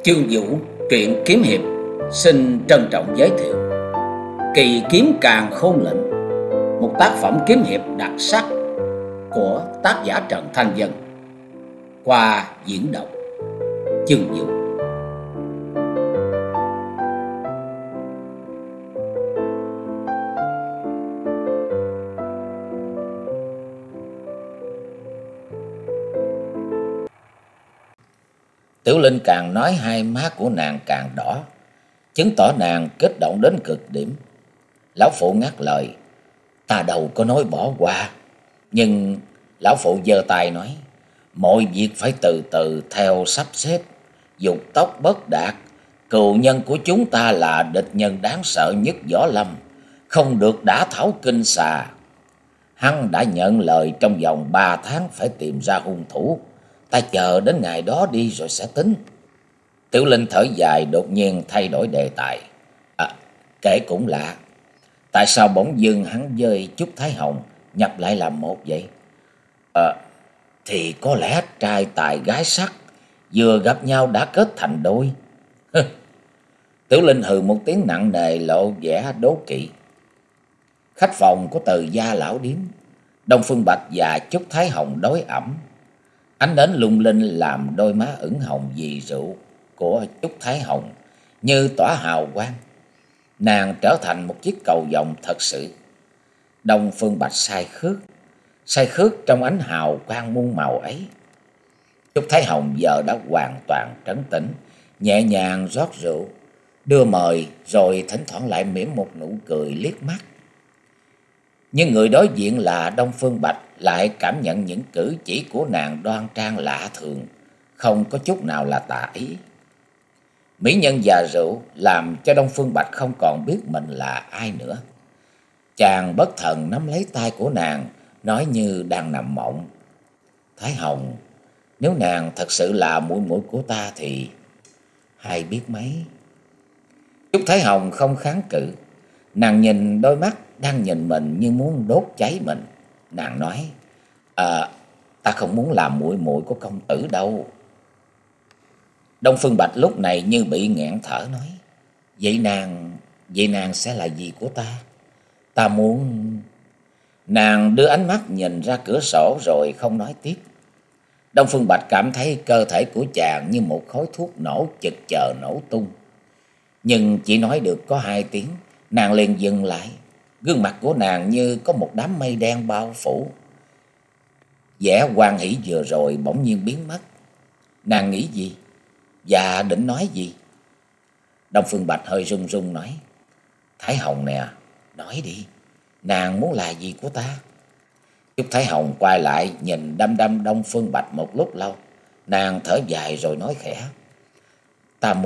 Chương Vũ, truyện kiếm hiệp, xin trân trọng giới thiệu Kỳ Kiếm Càn Khôn Lệnh, một tác phẩm kiếm hiệp đặc sắc của tác giả Trần Thanh Dân, qua diễn đọc Chương Vũ. Tiểu Linh càng nói hai má của nàng càng đỏ, chứng tỏ nàng kích động đến cực điểm. Lão phụ ngắt lời: "Ta đâu có nói bỏ qua." Nhưng lão phụ giơ tay nói: "Mọi việc phải từ từ theo sắp xếp, dục tốc bất đạt. Cừu nhân của chúng ta là địch nhân đáng sợ nhất võ lâm, không được đả thảo kinh xà. Hắn đã nhận lời trong vòng 3 tháng phải tìm ra hung thủ. Ta chờ đến ngày đó đi rồi sẽ tính." Tiểu Linh thở dài, đột nhiên thay đổi đề tài. Kể cũng lạ, tại sao bỗng dưng hắn với Trúc Thái Hồng nhập lại làm một vậy? Thì có lẽ trai tài gái sắc vừa gặp nhau đã kết thành đôi. Tiểu Linh hừ một tiếng nặng nề, lộ vẻ đố kỵ. Khách phòng của Từ Gia lão điếm, Đông Phương Bạch và Trúc Thái Hồng đối ẩm. Ánh nến lung linh làm đôi má ửng hồng vì rượu của Trúc Thái Hồng như tỏa hào quang. Nàng trở thành một chiếc cầu vồng thật sự. Đông Phương Bạch say khước trong ánh hào quang muôn màu ấy. Trúc Thái Hồng giờ đã hoàn toàn trấn tĩnh, nhẹ nhàng rót rượu, đưa mời, rồi thỉnh thoảng lại mỉm một nụ cười liếc mắt. Nhưng người đối diện là Đông Phương Bạch lại cảm nhận những cử chỉ của nàng đoan trang lạ thường, không có chút nào là tà ý. Mỹ nhân và rượu làm cho Đông Phương Bạch không còn biết mình là ai nữa. Chàng bất thần nắm lấy tay của nàng, nói như đang nằm mộng: "Thái Hồng, nếu nàng thật sự là muội muội của ta thì hay biết mấy." Trúc Thái Hồng không kháng cự. Nàng nhìn đôi mắt đang nhìn mình như muốn đốt cháy mình. Nàng nói: Ta không muốn làm muội muội của công tử đâu." Đông Phương Bạch lúc này như bị nghẹn thở, nói: Vậy nàng sẽ là gì của ta? Ta muốn..." Nàng đưa ánh mắt nhìn ra cửa sổ rồi không nói tiếp. Đông Phương Bạch cảm thấy cơ thể của chàng như một khối thuốc nổ chực chờ nổ tung. Nhưng chỉ nói được có 2 tiếng, nàng liền dừng lại. Gương mặt của nàng như có một đám mây đen bao phủ. Vẻ hoan hỷ vừa rồi bỗng nhiên biến mất. Nàng nghĩ gì và định nói gì? Đông Phương Bạch hơi run run nói: "Thái Hồng nè, nói đi, nàng muốn là gì của ta?" Trúc Thái Hồng quay lại nhìn đăm đăm Đông Phương Bạch một lúc lâu. Nàng thở dài rồi nói khẽ: Ta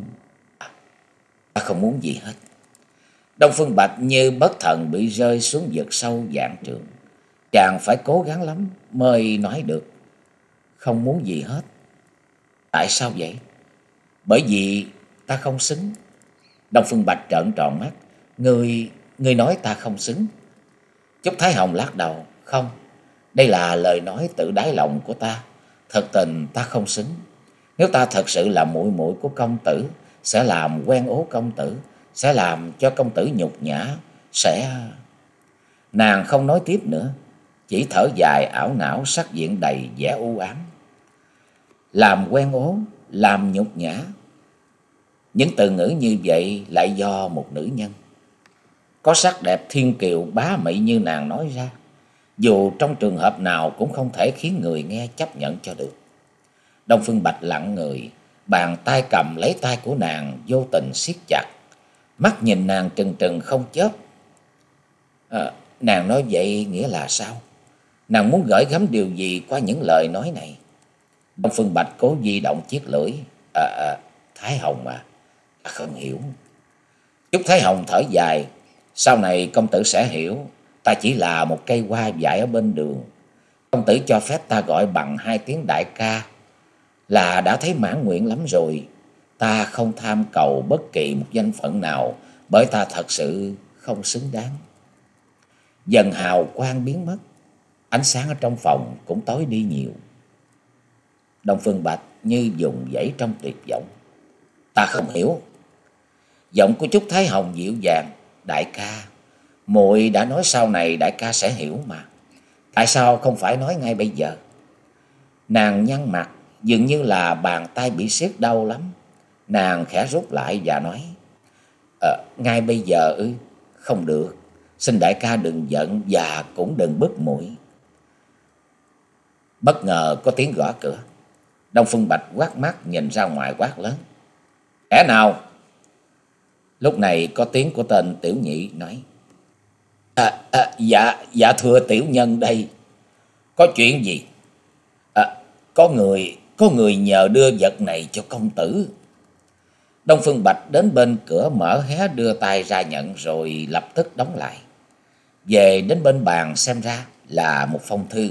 không muốn gì hết." Đông Phương Bạch như bất thần bị rơi xuống vực sâu vạn trượng. Chàng phải cố gắng lắm mới nói được: "Không muốn gì hết." "Tại sao vậy?" "Bởi vì ta không xứng." Đông Phương Bạch trợn tròn mắt: Ngươi nói ta không xứng?" Trúc Thái Hồng lắc đầu: "Không, đây là lời nói tự đáy lòng của ta. Thật tình ta không xứng. Nếu ta thật sự là muội muội của công tử, sẽ làm quen ố công tử, sẽ làm cho công tử nhục nhã, sẽ..." Nàng không nói tiếp nữa, chỉ thở dài ảo não, sắc diện đầy vẻ u ám. Làm quen ố, làm nhục nhã, những từ ngữ như vậy lại do một nữ nhân có sắc đẹp thiên kiều bá mị như nàng nói ra, dù trong trường hợp nào cũng không thể khiến người nghe chấp nhận cho được. Đông Phương Bạch lặng người, bàn tay cầm lấy tay của nàng vô tình siết chặt, mắt nhìn nàng trừng trừng không chớp. Nàng nói vậy nghĩa là sao? Nàng muốn gửi gắm điều gì qua những lời nói này? Đông Phương Bạch cố di động chiếc lưỡi: Thái Hồng à, ta không hiểu." Trúc Thái Hồng thở dài: "Sau này công tử sẽ hiểu. Ta chỉ là một cây hoa dại ở bên đường. Công tử cho phép ta gọi bằng 2 tiếng đại ca là đã thấy mãn nguyện lắm rồi. Ta không tham cầu bất kỳ một danh phận nào, bởi ta thật sự không xứng đáng." Dần hào quang biến mất, ánh sáng ở trong phòng cũng tối đi nhiều. Đông Phương Bạch như vùng vẫy trong tuyệt vọng. Ta không hiểu. Giọng của Trúc Thái Hồng dịu dàng. Đại ca, muội đã nói sau này đại ca sẽ hiểu mà. Tại sao không phải nói ngay bây giờ? Nàng nhăn mặt, dường như là bàn tay bị siết đau lắm. Nàng khẽ rút lại và nói, ngay bây giờ ư? Không được. Xin đại ca đừng giận và cũng đừng bức muội. Bất ngờ có tiếng gõ cửa. Đông Phương Bạch quát mắt nhìn ra ngoài quát lớn, kẻ nào? Lúc này có tiếng của tên Tiểu Nhị nói, dạ thưa tiểu nhân đây. Có chuyện gì? Có người nhờ đưa vật này cho công tử. Đông Phương Bạch đến bên cửa mở hé đưa tay ra nhận rồi lập tức đóng lại. Về đến bên bàn xem ra là một phong thư.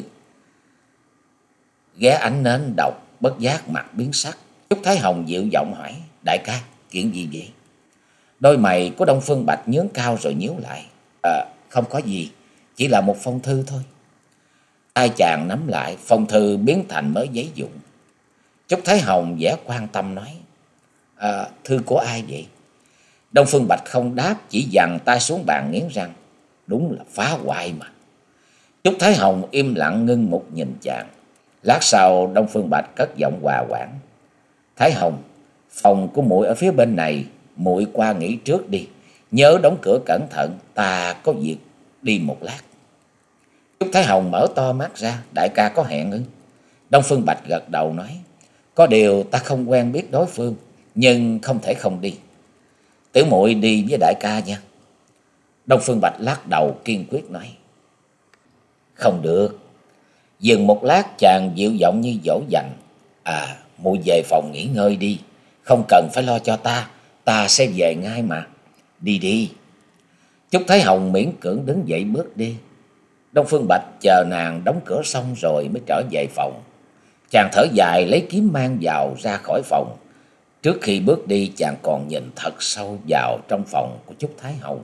Ghé ánh nến đọc, bất giác mặt biến sắc. Trúc Thái Hồng dịu giọng hỏi, đại ca, chuyện gì vậy? Đôi mày của Đông Phương Bạch nhướng cao rồi nhíu lại. Không có gì, chỉ là một phong thư thôi. Tay chàng nắm lại, phong thư biến thành mớ giấy vụn. Trúc Thái Hồng vẻ quan tâm nói, thư của ai vậy? Đông Phương Bạch không đáp, chỉ giằng tay xuống bàn nghiến răng. Đúng là phá hoại mà. Trúc Thái Hồng im lặng ngưng một nhìn chàng. Lát sau Đông Phương Bạch cất giọng hòa hoãn, Thái Hồng, phòng của muội ở phía bên này, muội qua nghỉ trước đi. Nhớ đóng cửa cẩn thận, ta có việc đi một lát. Trúc Thái Hồng mở to mắt ra, đại ca có hẹn ư? Đông Phương Bạch gật đầu nói, có điều ta không quen biết đối phương, nhưng không thể không đi. Tiểu muội đi với đại ca nha. Đông Phương Bạch lắc đầu kiên quyết nói, không được. Dừng một lát chàng dịu giọng như dỗ dành, muội về phòng nghỉ ngơi đi, không cần phải lo cho ta sẽ về ngay mà. Đi đi. Trúc Thái Hồng miễn cưỡng đứng dậy bước đi. Đông Phương Bạch chờ nàng đóng cửa xong rồi mới trở về phòng. Chàng thở dài lấy kiếm mang vào ra khỏi phòng. Trước khi bước đi chàng còn nhìn thật sâu vào trong phòng của Trúc Thái Hồng.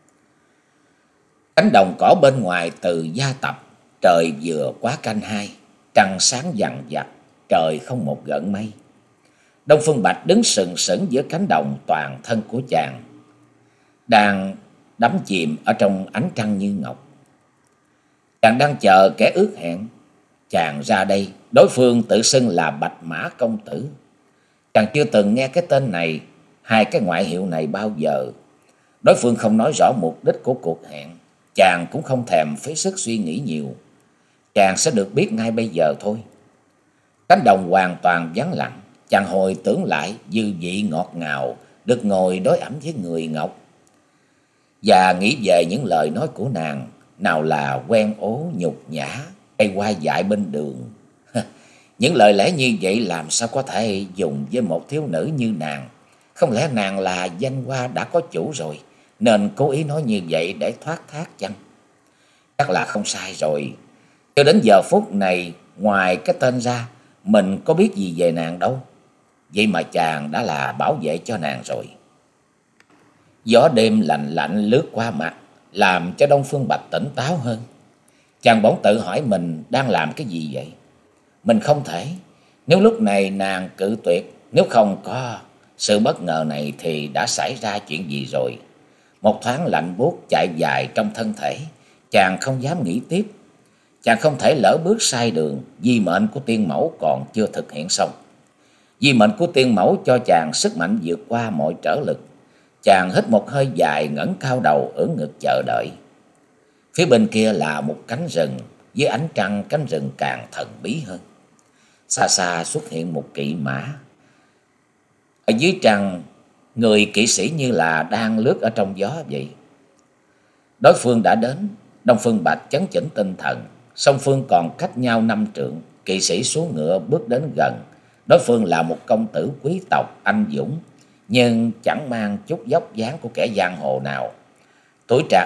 Cánh đồng cỏ bên ngoài từ gia tập, trời vừa quá canh hai, trăng sáng vằng vặc, trời không một gợn mây. Đông Phương Bạch đứng sừng sững giữa cánh đồng, toàn thân của chàng đang đắm chìm ở trong ánh trăng như ngọc. Chàng đang chờ kẻ ước hẹn. Chàng ra đây, đối phương tự xưng là Bạch Mã công tử. Chàng chưa từng nghe cái tên này, hai cái ngoại hiệu này bao giờ. Đối phương không nói rõ mục đích của cuộc hẹn. Chàng cũng không thèm phí sức suy nghĩ nhiều. Chàng sẽ được biết ngay bây giờ thôi. Cánh đồng hoàn toàn vắng lặng. Chàng hồi tưởng lại dư vị ngọt ngào được ngồi đối ẩm với người ngọc, và nghĩ về những lời nói của nàng, nào là quen ố nhục nhã hay qua dại bên đường. Những lời lẽ như vậy làm sao có thể dùng với một thiếu nữ như nàng? Không lẽ nàng là danh hoa đã có chủ rồi, nên cố ý nói như vậy để thoát thác chăng? Chắc là không sai rồi. Cho đến giờ phút này, ngoài cái tên ra, mình có biết gì về nàng đâu. Vậy mà chàng đã là bảo vệ cho nàng rồi. Gió đêm lạnh lạnh lướt qua mặt, làm cho Đông Phương Bạch tỉnh táo hơn. Chàng bỗng tự hỏi mình đang làm cái gì vậy? Mình không thể. Nếu lúc này nàng cự tuyệt, nếu không có sự bất ngờ này thì đã xảy ra chuyện gì rồi? Một thoáng lạnh buốt chạy dài trong thân thể. Chàng không dám nghĩ tiếp. Chàng không thể lỡ bước sai đường. Di mệnh của tiên mẫu còn chưa thực hiện xong. Di mệnh của tiên mẫu cho chàng sức mạnh vượt qua mọi trở lực. Chàng hít một hơi dài, ngẩng cao đầu ưỡn ngực chờ đợi. Phía bên kia là một cánh rừng, với ánh trăng cánh rừng càng thần bí hơn. Xa xa xuất hiện một kỵ mã. Ở dưới trăng, người kỵ sĩ như là đang lướt ở trong gió vậy. Đối phương đã đến. Đông Phương Bạch chấn chỉnh tinh thần. Song phương còn cách nhau 5 trượng. Kỵ sĩ xuống ngựa bước đến gần. Đối phương là một công tử quý tộc anh dũng, nhưng chẳng mang chút dốc dáng của kẻ giang hồ nào. Tuổi trạc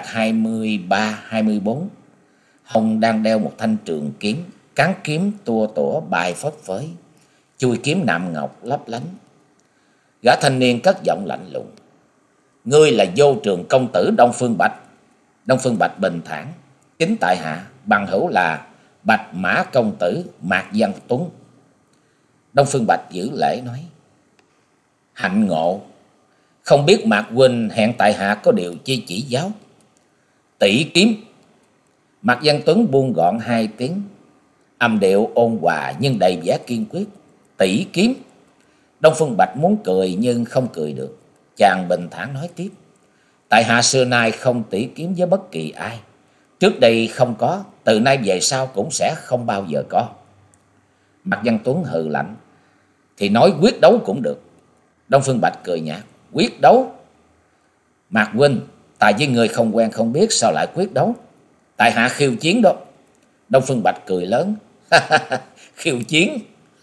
23-24, hông đang đeo một thanh trường kiếm, cán kiếm tua tủa bay phất phới, chui kiếm nạm ngọc lấp lánh. Gã thanh niên cất giọng lạnh lùng, ngươi là Vô Trường công tử Đông Phương Bạch. Đông Phương Bạch bình thản, chính tại hạ bằng hữu là Bạch Mã công tử Mạc Văn Tuấn. Đông Phương Bạch giữ lễ nói, Hạnh ngộ, không biết Mạc huynh hẹn tại hạ có điều chi chỉ giáo? Tỷ kiếm. Mạc Văn Tuấn buông gọn hai tiếng, âm điệu ôn hòa nhưng đầy vẻ kiên quyết. Tỷ kiếm. Đông Phương Bạch muốn cười nhưng không cười được. Chàng bình thản nói tiếp. Tại hạ xưa nay không tỷ kiếm với bất kỳ ai. Trước đây không có, từ nay về sau cũng sẽ không bao giờ có. Mạc Văn Tuấn hừ lạnh. Thì nói quyết đấu cũng được. Đông Phương Bạch cười nhạt. Quyết đấu? Mạc huynh, ta với người không quen không biết sao lại quyết đấu? Tại hạ khiêu chiến đó. Đông Phương Bạch cười lớn. Khiêu chiến?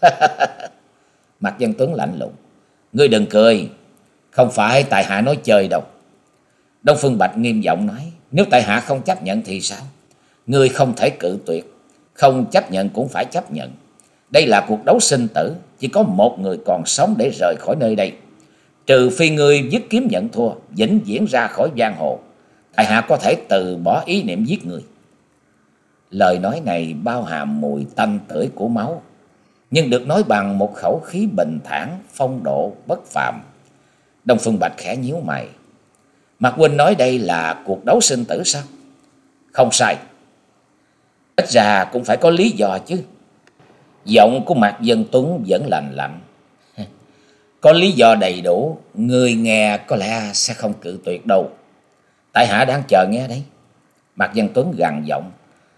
Mạc Văn Tuấn lạnh lùng. Ngươi đừng cười, không phải tại hạ nói chơi đâu. Đông Phương Bạch nghiêm giọng nói. Nếu tại hạ không chấp nhận thì sao? Ngươi không thể cự tuyệt, không chấp nhận cũng phải chấp nhận. Đây là cuộc đấu sinh tử, chỉ có một người còn sống để rời khỏi nơi đây. Trừ phi ngươi dứt kiếm nhận thua, vĩnh viễn ra khỏi giang hồ, tại hạ có thể từ bỏ ý niệm giết người. Lời nói này bao hàm mùi tanh tưởi của máu, nhưng được nói bằng một khẩu khí bình thản, phong độ bất phàm. Đông Phương Bạch khẽ nhíu mày. Mạc huynh nói đây là cuộc đấu sinh tử sao? Không sai. Ít ra cũng phải có lý do chứ. Giọng của Mạc Văn Tuấn vẫn lành lạnh. Có lý do đầy đủ, người nghe có lẽ sẽ không cự tuyệt đâu. Tại hạ đang chờ nghe đấy. Mạc Văn Tuấn gằn giọng.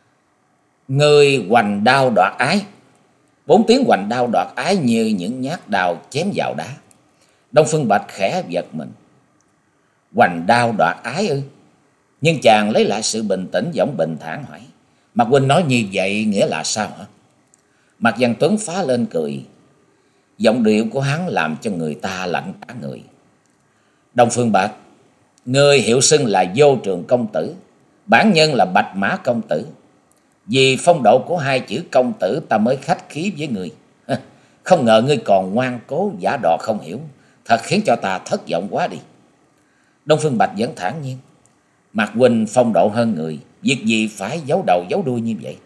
Người hoành đao đoạt ái. 4 tiếng hoành đao đoạt ái như những nhát đao chém vào đá. Đông Phương Bạch khẽ giật mình. Hoành đao đoạt ái ư? Nhưng chàng lấy lại sự bình tĩnh, giọng bình thản hỏi. Mạc huynh nói như vậy nghĩa là sao hả? Mạc Văn Tuấn phá lên cười. Giọng điệu của hắn làm cho người ta lạnh cả người. Đông Phương Bạch, người hiệu xưng là Vô Trường công tử, bản nhân là Bạch Mã công tử. Vì phong độ của hai chữ công tử ta mới khách khí với người. Không ngờ ngươi còn ngoan cố giả đò không hiểu, thật khiến cho ta thất vọng quá đi. Đông Phương Bạch vẫn thản nhiên. Mạc huynh phong độ hơn người, việc gì phải giấu đầu giấu đuôi như vậy?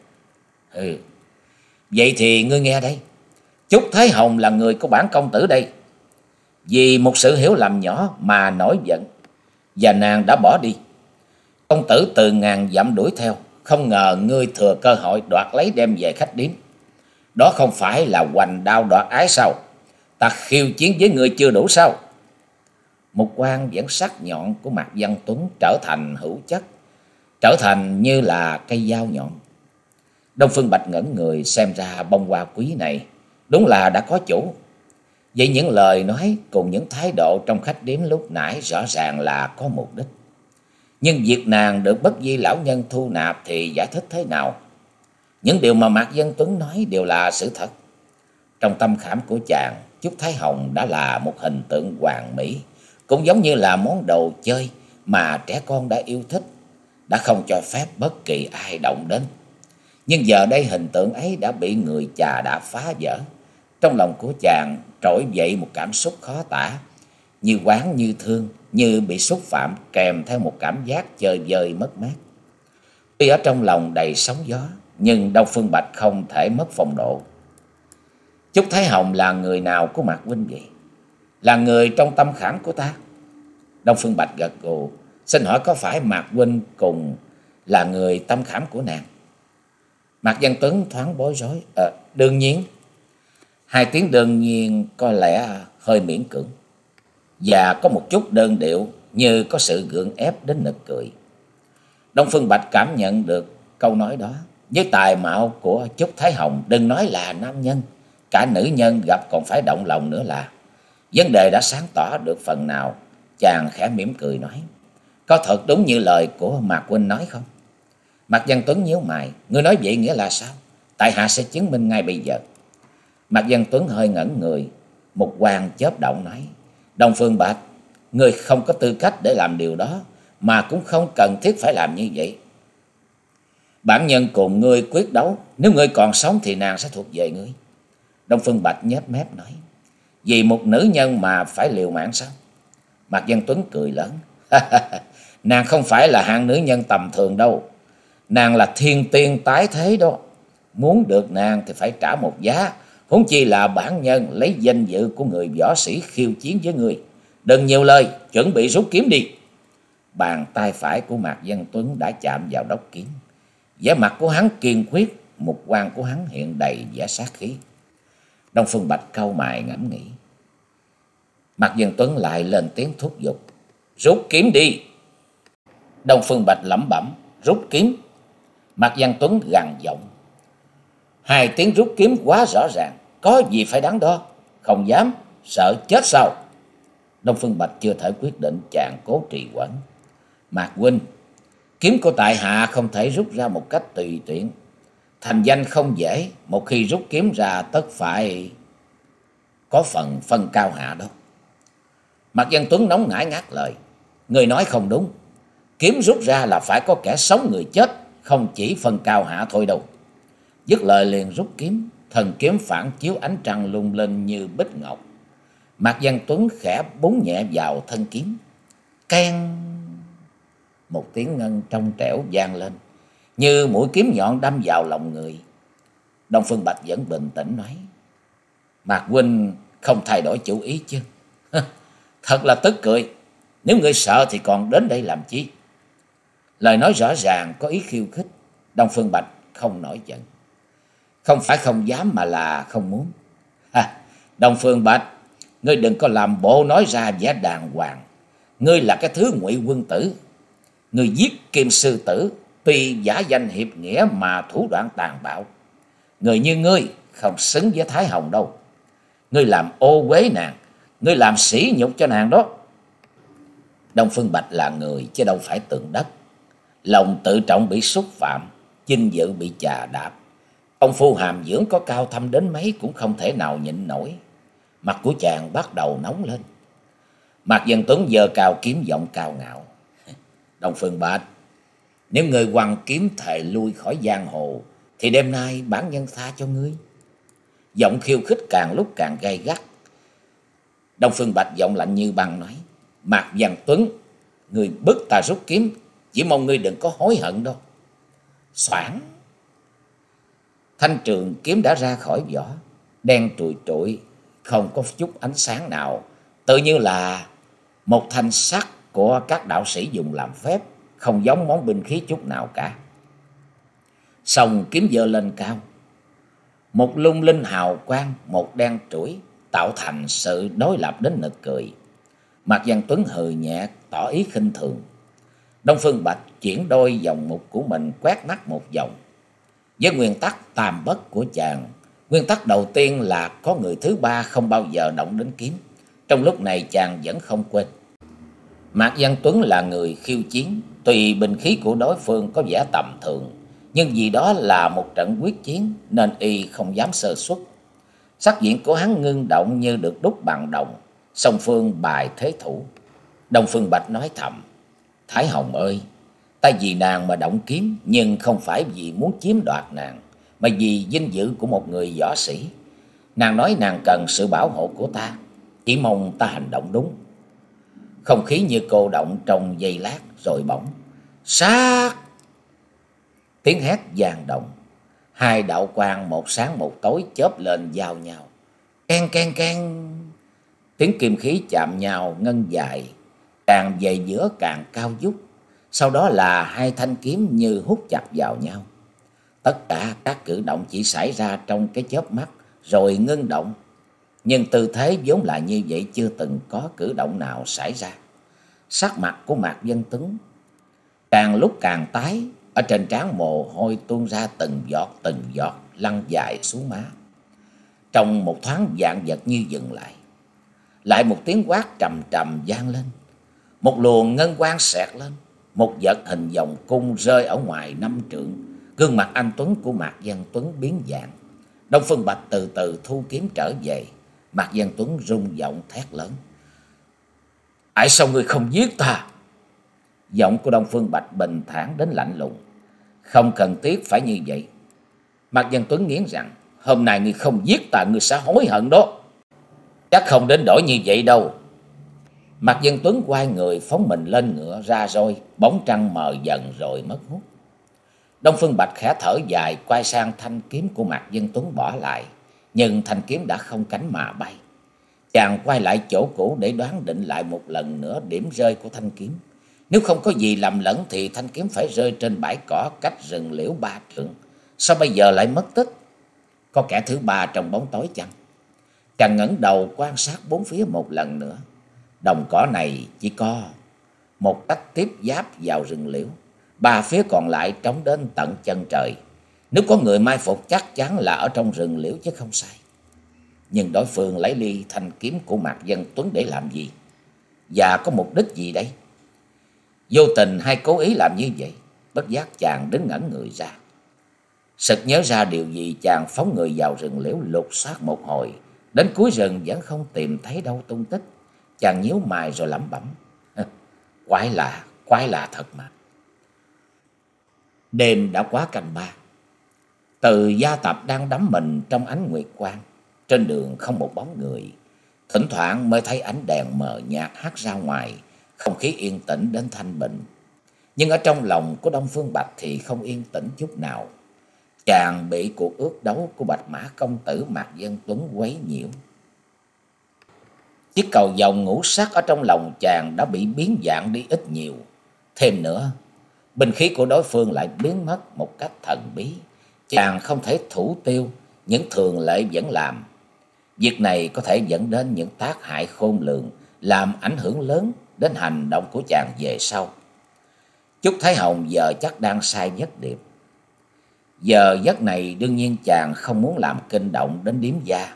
Vậy thì ngươi nghe đây. Trúc Thái Hồng là người của bản công tử đây. Vì một sự hiểu lầm nhỏ mà nổi giận, và nàng đã bỏ đi. Công tử từ ngàn dặm đuổi theo, không ngờ ngươi thừa cơ hội đoạt lấy đem về khách điếm. Đó không phải là hoành đao đoạt ái sao? Ta khiêu chiến với ngươi chưa đủ sao? Một quan vẫn sắc nhọn của Mạc Văn Tuấn trở thành hữu chất, trở thành như là cây dao nhọn. Đông Phương Bạch ngẩn người, xem ra bông hoa quý này đúng là đã có chủ. Vậy những lời nói cùng những thái độ trong khách điếm lúc nãy rõ ràng là có mục đích. Nhưng việc nàng được Bất Vi lão nhân thu nạp thì giải thích thế nào? Những điều mà Mạc Văn Tuấn nói đều là sự thật. Trong tâm khảm của chàng, Trúc Thái Hồng đã là một hình tượng hoàn mỹ, cũng giống như là món đồ chơi mà trẻ con đã yêu thích, đã không cho phép bất kỳ ai động đến. Nhưng giờ đây hình tượng ấy đã bị người chà đã phá vỡ. Trong lòng của chàng trỗi dậy một cảm xúc khó tả, như oán như thương, như bị xúc phạm, kèm theo một cảm giác chơi vơi mất mát. Tuy ở trong lòng đầy sóng gió, nhưng Đông Phương Bạch không thể mất phong độ. Trúc Thái Hồng là người nào của Mạc huynh vậy? Là người trong tâm khảm của ta. Đông Phương Bạch gật gù. Xin hỏi có phải Mạc huynh cùng là người tâm khảm của nàng? Mạc Văn Tuấn thoáng bối rối. Đương nhiên. Hai tiếng đương nhiên có lẽ hơi miễn cưỡng, và có một chút đơn điệu, như có sự gượng ép đến nực cười. Đông Phương Bạch cảm nhận được câu nói đó. Với tài mạo của Trúc Thái Hồng, đừng nói là nam nhân, cả nữ nhân gặp còn phải động lòng nữa là. Vấn đề đã sáng tỏ được phần nào. Chàng khẽ mỉm cười nói. Có thật đúng như lời của Mạc huynh nói không? Mạc Văn Tuấn nhíu mày. Ngươi nói vậy nghĩa là sao? Tại hạ sẽ chứng minh ngay bây giờ. Mạc Văn Tuấn hơi ngẩn người. Một quan chớp động nói. Đông Phương Bạch, ngươi không có tư cách để làm điều đó, mà cũng không cần thiết phải làm như vậy. Bản nhân cùng ngươi quyết đấu, nếu ngươi còn sống thì nàng sẽ thuộc về ngươi. Đông Phương Bạch nhếch mép nói. Vì một nữ nhân mà phải liều mạng sao? Mạc Văn Tuấn cười lớn. Nàng không phải là hạng nữ nhân tầm thường đâu. Nàng là thiên tiên tái thế đó. Muốn được nàng thì phải trả một giá, Huống chi là bản nhân lấy danh dự của người võ sĩ khiêu chiến với ngươi. Đừng nhiều lời, chuẩn bị rút kiếm đi. Bàn tay phải của Mạc Văn Tuấn đã chạm vào đốc kiếm. Vẻ mặt của hắn kiên quyết, mục quang của hắn hiện đầy vẻ sát khí. Đông Phương Bạch cau mày ngẫm nghĩ. Mạc Văn Tuấn lại lên tiếng thúc giục. Rút kiếm đi. Đông Phương Bạch lẩm bẩm. Rút kiếm. Mạc Văn Tuấn gằn giọng. Hai tiếng rút kiếm quá rõ ràng, có gì phải đắn đo. Không dám, sợ chết sao? Đông Phương Bạch chưa thể quyết định, chàng cố trì hoãn. Mạc huynh, kiếm của tại hạ không thể rút ra một cách tùy tiện. Thành danh không dễ, một khi rút kiếm ra tất phải có phần phân cao hạ đó. Mạc Văn Tuấn nóng nảy ngắt lời. Người nói không đúng. Kiếm rút ra là phải có kẻ sống người chết, không chỉ phân cao hạ thôi đâu. Dứt lời liền rút kiếm, thần kiếm phản chiếu ánh trăng lung linh như bích ngọc. Mạc Văn Tuấn khẽ búng nhẹ vào thân kiếm. Keng! Một tiếng ngân trong trẻo vang lên, như mũi kiếm nhọn đâm vào lòng người. Đông Phương Bạch vẫn bình tĩnh nói. Mạc huynh không thay đổi chủ ý chứ? Thật là tức cười. Nếu ngươi sợ thì còn đến đây làm chi? Lời nói rõ ràng có ý khiêu khích. Đông Phương Bạch không nổi giận. Không phải không dám mà là không muốn. Đông Phương Bạch, ngươi đừng có làm bộ nói ra vẻ đàng hoàng. Ngươi là cái thứ ngụy quân tử. Ngươi giết Kim Sư Tử, tuy giả danh hiệp nghĩa mà thủ đoạn tàn bạo. Người như ngươi không xứng với Thái Hồng đâu. Ngươi làm ô uế nàng, ngươi làm sỉ nhục cho nàng đó. Đông Phương Bạch là người chứ đâu phải tượng đất. Lòng tự trọng bị xúc phạm, vinh dự bị chà đạp. Công phu hàm dưỡng có cao thâm đến mấy cũng không thể nào nhịn nổi. Mặt của chàng bắt đầu nóng lên. Mạc Văn Tuấn giơ cao kiếm giọng cao ngạo. Đông Phương Bạch, nếu ngươi quăng kiếm thề lui khỏi giang hồ thì đêm nay bản nhân tha cho ngươi. Giọng khiêu khích càng lúc càng gay gắt. Đông Phương Bạch giọng lạnh như băng nói. Mạc Văn Tuấn, ngươi bức ta rút kiếm, chỉ mong ngươi đừng có hối hận đâu. Xoảng. Thanh trường kiếm đã ra khỏi vỏ, đen trụi trụi, không có chút ánh sáng nào, tự như là một thanh sắt của các đạo sĩ dùng làm phép, không giống món binh khí chút nào cả. Song kiếm giơ lên cao, một lung linh hào quang, một đen trũi, tạo thành sự đối lập đến nực cười. Mạc Văn Tuấn hừ nhẹ tỏ ý khinh thường. Đông Phương Bạch chuyển đôi dòng mục của mình quét mắt một vòng. Với nguyên tắc tam bất của chàng, nguyên tắc đầu tiên là có người thứ ba không bao giờ động đến kiếm. Trong lúc này chàng vẫn không quên. Mạc Văn Tuấn là người khiêu chiến, tùy binh khí của đối phương có vẻ tầm thường, nhưng vì đó là một trận quyết chiến nên y không dám sơ suất. Sắc diện của hắn ngưng động như được đúc bằng đồng, song phương bài thế thủ. Đông Phương Bạch nói thầm. Thái Hồng ơi, ta vì nàng mà động kiếm, nhưng không phải vì muốn chiếm đoạt nàng, mà vì vinh dự của một người võ sĩ. Nàng nói nàng cần sự bảo hộ của ta, chỉ mong ta hành động đúng. Không khí như cô động trong giây lát rồi bỗng sát. Tiếng hét vang động, hai đạo quang một sáng một tối chớp lên giao nhau. Keng keng keng. Tiếng kim khí chạm nhau ngân dài, càng về giữa càng cao vút. Sau đó là hai thanh kiếm như hút chặt vào nhau. Tất cả các cử động chỉ xảy ra trong cái chớp mắt rồi ngưng động. Nhưng tư thế vốn là như vậy, chưa từng có cử động nào xảy ra. Sắc mặt của Mạc Văn Tuấn càng lúc càng tái, ở trên trán mồ hôi tuôn ra từng giọt lăn dài xuống má. Trong một thoáng vạn vật như dừng lại. Lại một tiếng quát trầm trầm vang lên. Một luồng ngân quang xẹt lên, một vật hình vòng cung rơi ở ngoài 5 trượng. Gương mặt anh tuấn của Mạc Văn Tuấn biến dạng. Đông Phương Bạch từ từ thu kiếm trở về. Mạc Văn Tuấn rung giọng thét lớn. Tại sao ngươi không giết ta? Giọng của Đông Phương Bạch bình thản đến lạnh lùng. Không cần thiết phải như vậy. Mạc Văn Tuấn nghiến rằng, hôm nay ngươi không giết ta, ngươi sẽ hối hận đó. Chắc không đến đổi như vậy đâu. Mạc Văn Tuấn quay người phóng mình lên ngựa ra rồi, bóng trăng mờ dần rồi mất hút. Đông Phương Bạch khẽ thở dài, quay sang thanh kiếm của Mạc Văn Tuấn bỏ lại, nhưng thanh kiếm đã không cánh mà bay. Chàng quay lại chỗ cũ để đoán định lại một lần nữa điểm rơi của thanh kiếm. Nếu không có gì lầm lẫn thì thanh kiếm phải rơi trên bãi cỏ cách rừng liễu 3 trượng. Sao bây giờ lại mất tích? Có kẻ thứ ba trong bóng tối chăng? Chàng ngẩng đầu quan sát bốn phía một lần nữa. Đồng cỏ này chỉ có một tách tiếp giáp vào rừng liễu, 3 phía còn lại trống đến tận chân trời. Nếu có người mai phục chắc chắn là ở trong rừng liễu chứ không sai. Nhưng đối phương lấy ly thanh kiếm của Mạc Văn Tuấn để làm gì? Và có mục đích gì đây? Vô tình hay cố ý làm như vậy? Bất giác chàng đứng ngẩn người ra. Sực nhớ ra điều gì, chàng phóng người vào rừng liễu lục soát một hồi. Đến cuối rừng vẫn không tìm thấy đâu tung tích. Chàng nhíu mày rồi lẩm bẩm: quái lạ thật mà. Đêm đã quá canh 3. Từ gia tập đang đắm mình trong ánh nguyệt quang. Trên đường không một bóng người. Thỉnh thoảng mới thấy ánh đèn mờ nhạt hắt ra ngoài. Không khí yên tĩnh đến thanh bình. Nhưng ở trong lòng của Đông Phương Bạch thì không yên tĩnh chút nào. Chàng bị cuộc ước đấu của Bạch Mã công tử Mạc Văn Tuấn quấy nhiễu. Chiếc cầu vồng ngũ sắc ở trong lòng chàng đã bị biến dạng đi ít nhiều. Thêm nữa, binh khí của đối phương lại biến mất một cách thần bí. Chàng không thể thủ tiêu những thường lệ vẫn làm. Việc này có thể dẫn đến những tác hại khôn lường, làm ảnh hưởng lớn đến hành động của chàng về sau. Chúc Thái Hồng giờ chắc đang say giấc điệp. Giờ giấc này đương nhiên chàng không muốn làm kinh động đến điếm gia.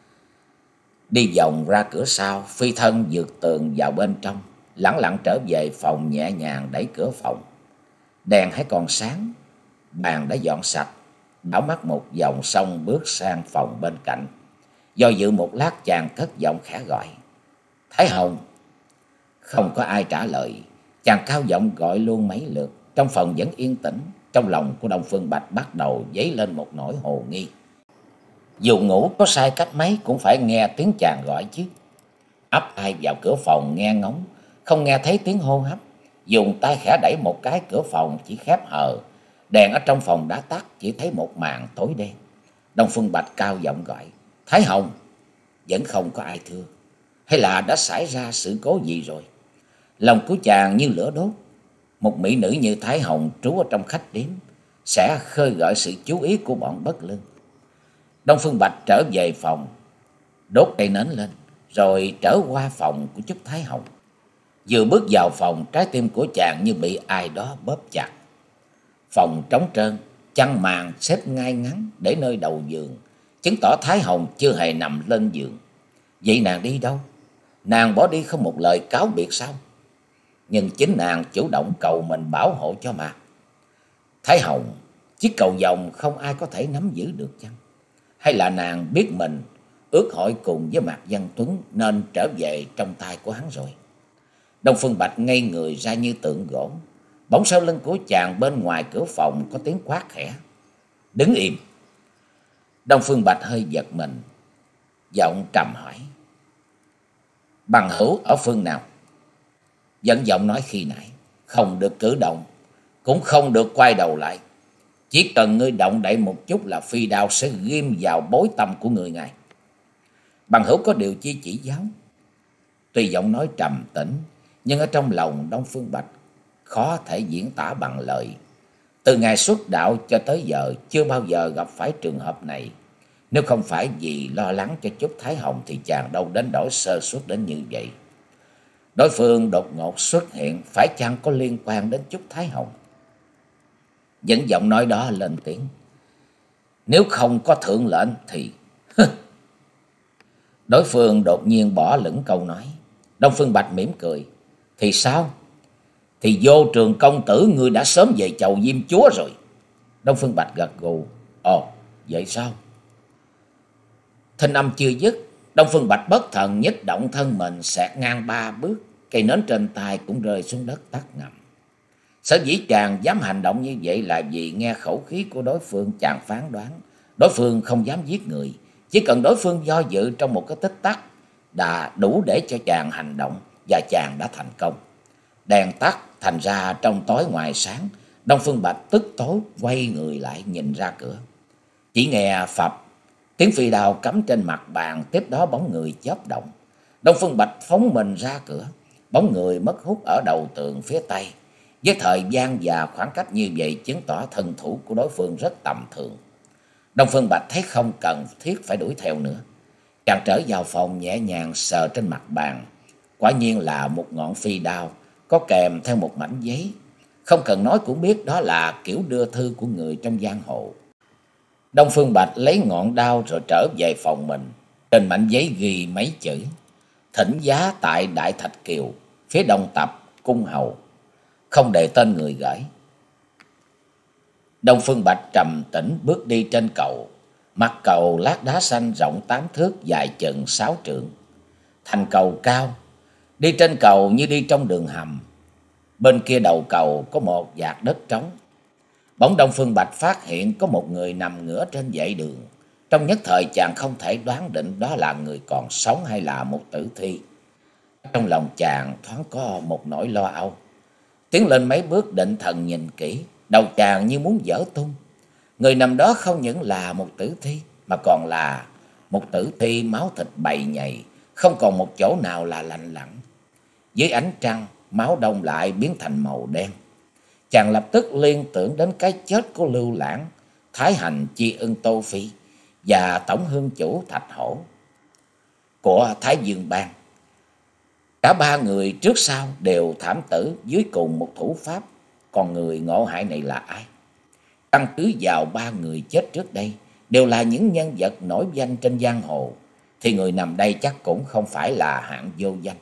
Đi vòng ra cửa sau, phi thân vượt tường vào bên trong, lẳng lặng trở về phòng, nhẹ nhàng đẩy cửa phòng. Đèn hãy còn sáng, bàn đã dọn sạch, đảo mắt một vòng xong bước sang phòng bên cạnh. Do dự một lát chàng cất giọng khẽ gọi: Thái Hồng. Không có ai trả lời. Chàng cao giọng gọi luôn mấy lượt. Trong phòng vẫn yên tĩnh. Trong lòng của Đông Phương Bạch bắt đầu dấy lên một nỗi hồ nghi. Dù ngủ có sai cách mấy cũng phải nghe tiếng chàng gọi chứ. Ấp tai vào cửa phòng nghe ngóng, không nghe thấy tiếng hô hấp. Dùng tay khẽ đẩy một cái, cửa phòng chỉ khép hờ. Đèn ở trong phòng đã tắt, chỉ thấy một màn tối đen. Đông Phương Bạch cao giọng gọi: Thái Hồng. Vẫn không có ai thưa. Hay là đã xảy ra sự cố gì rồi? Lòng của chàng như lửa đốt. Một mỹ nữ như Thái Hồng trú ở trong khách điếm sẽ khơi gợi sự chú ý của bọn bất lương. Đông Phương Bạch trở về phòng, đốt cây nến lên, rồi trở qua phòng của Trúc Thái Hồng. Vừa bước vào phòng, trái tim của chàng như bị ai đó bóp chặt. Phòng trống trơn, chăn màn xếp ngay ngắn để nơi đầu giường, chứng tỏ Thái Hồng chưa hề nằm lên giường. Vậy nàng đi đâu? Nàng bỏ đi không một lời cáo biệt sao? Nhưng chính nàng chủ động cầu mình bảo hộ cho mà. Thái Hồng, chiếc cầu vồng không ai có thể nắm giữ được chăng? Hay là nàng biết mình ước hội cùng với Mạc Văn Tuấn nên trở về trong tay của hắn rồi? Đông Phương Bạch ngây người ra như tượng gỗ. Bỗng sau lưng của chàng bên ngoài cửa phòng có tiếng quát khẽ: Đứng im. Đông Phương Bạch hơi giật mình, giọng trầm hỏi: Bằng hữu ở phương nào? Vẫn giọng nói khi nãy: Không được cử động, cũng không được quay đầu lại. Chỉ cần ngươi động đậy một chút là phi đao sẽ ghim vào bối tâm của người ngài. Bằng hữu có điều chi chỉ giáo? Tuy giọng nói trầm tĩnh, nhưng ở trong lòng Đông Phương Bạch khó thể diễn tả bằng lời. Từ ngày xuất đạo cho tới giờ chưa bao giờ gặp phải trường hợp này. Nếu không phải vì lo lắng cho Trúc Thái Hồng thì chàng đâu đến nỗi sơ suất đến như vậy. Đối phương đột ngột xuất hiện phải chăng có liên quan đến Trúc Thái Hồng? Vẫn giọng nói đó lên tiếng: Nếu không có thượng lệnh thì... Đối phương đột nhiên bỏ lửng câu nói. Đông Phương Bạch mỉm cười: Thì sao? Thì Vô Trường công tử ngươi đã sớm về chầu Diêm Chúa rồi. Đông Phương Bạch gật gù: Ồ, vậy sao? Thanh âm chưa dứt, Đông Phương Bạch bất thần nhích động thân mình xẹt ngang 3 bước, cây nến trên tay cũng rơi xuống đất tắt ngầm. Sở dĩ chàng dám hành động như vậy là vì nghe khẩu khí của đối phương, chàng phán đoán đối phương không dám giết người. Chỉ cần đối phương do dự trong một cái tích tắc đã đủ để cho chàng hành động, và chàng đã thành công. Đèn tắt, thành ra trong tối ngoài sáng. Đông Phương Bạch tức tối quay người lại nhìn ra cửa. Chỉ nghe phập, Tiếng phi đao cắm trên mặt bàn, tiếp đó bóng người chớp động. Đông Phương Bạch phóng mình ra cửa, bóng người mất hút ở đầu tường phía tây. Với thời gian và khoảng cách như vậy chứng tỏ thân thủ của đối phương rất tầm thường. Đông Phương Bạch thấy không cần thiết phải đuổi theo nữa. Chàng trở vào phòng nhẹ nhàng sờ trên mặt bàn. Quả nhiên là một ngọn phi đao, có kèm theo một mảnh giấy. Không cần nói cũng biết đó là kiểu đưa thư của người trong giang hồ. Đông Phương Bạch lấy ngọn đao rồi trở về phòng mình. Trên mảnh giấy ghi mấy chữ: thỉnh giá tại Đại Thạch Kiều, phía đông tập, cung hầu. Không đề tên người gửi. Đông Phương Bạch trầm tĩnh bước đi trên cầu. Mặt cầu lát đá xanh rộng 8 thước, dài chừng 6 trượng. Thành cầu cao, đi trên cầu như đi trong đường hầm. Bên kia đầu cầu có một vạt đất trống. Bỗng Đông Phương Bạch phát hiện có một người nằm ngửa trên vệ đường. Trong nhất thời chàng không thể đoán định đó là người còn sống hay là một tử thi. Trong lòng chàng thoáng có một nỗi lo âu. Tiến lên mấy bước định thần nhìn kỹ, đầu chàng như muốn vỡ tung. Người nằm đó không những là một tử thi, mà còn là một tử thi máu thịt bầy nhầy, không còn một chỗ nào là lành lặn. Dưới ánh trăng, máu đông lại biến thành màu đen. Chàng lập tức liên tưởng đến cái chết của Lưu Lãng, Thái Hành Chi Ưng Tô Phi và tổng hương chủ Thạch Hổ của Thái Dương Bang. Cả ba người trước sau đều thảm tử dưới cùng một thủ pháp. Còn người ngộ hại này là ai? Căn cứ vào ba người chết trước đây đều là những nhân vật nổi danh trên giang hồ, thì người nằm đây chắc cũng không phải là hạng vô danh.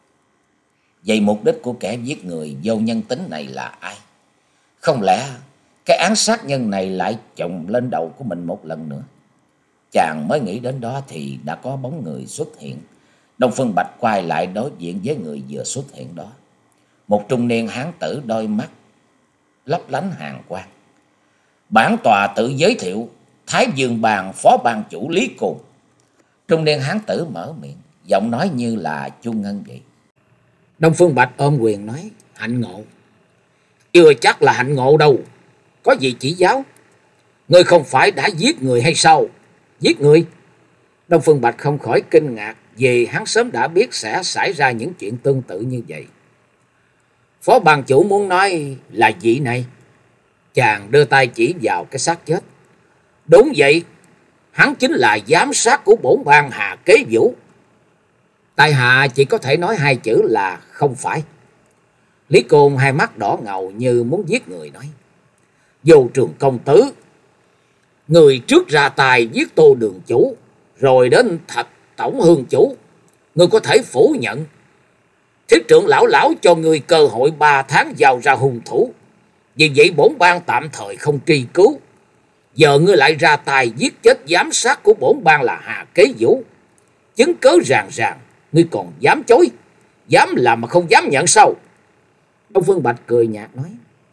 Vậy mục đích của kẻ giết người vô nhân tính này là ai? Không lẽ cái án sát nhân này lại chồng lên đầu của mình một lần nữa? Chàng mới nghĩ đến đó thì đã có bóng người xuất hiện. Đông Phương Bạch quay lại đối diện với người vừa xuất hiện đó. Một trung niên hán tử, đôi mắt lấp lánh hàn quang. Bản tòa tự giới thiệu, Thái Dương Bang phó ban chủ Lý Cùng. Trung niên hán tử mở miệng, giọng nói như là Chu Ngân vậy. Đông Phương Bạch ôm quyền nói: hạnh ngộ. Chưa chắc là hạnh ngộ đâu. Có gì chỉ giáo? Ngươi không phải đã giết người hay sao? Giết người? Đông Phương Bạch không khỏi kinh ngạc, vì hắn sớm đã biết sẽ xảy ra những chuyện tương tự như vậy. Phó ban chủ muốn nói là vị này. Chàng đưa tay chỉ vào cái xác chết. Đúng vậy, hắn chính là giám sát của bổn bang Hà Kế Vũ. Tại hạ chỉ có thể nói hai chữ là không phải. Lý Côn hai mắt đỏ ngầu như muốn giết người nói: Vô Trường công tử, người trước ra tài giết Tô đường chủ, rồi đến Thạch tổng hương chủ, người có thể phủ nhận. Thiết trưởng lão cho người cơ hội 3 tháng giao ra hung thủ, vì vậy bổn bang tạm thời không truy cứu. Giờ ngươi lại ra tài giết chết giám sát của bổn bang là Hà Kế Vũ, chứng cớ ràng ràng, ngươi còn dám chối? Dám làm mà không dám nhận sao? Đông Phương Bạch cười nhạt nói: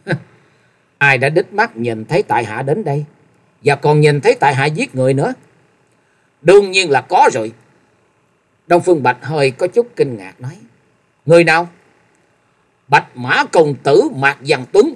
ai đã đích mắt nhìn thấy tại hạ đến đây, và còn nhìn thấy tại hạ giết người nữa? Đương nhiên là có rồi. Đông Phương Bạch hơi có chút kinh ngạc nói: người nào? Bạch Mã công tử Mạc Văn Tuấn.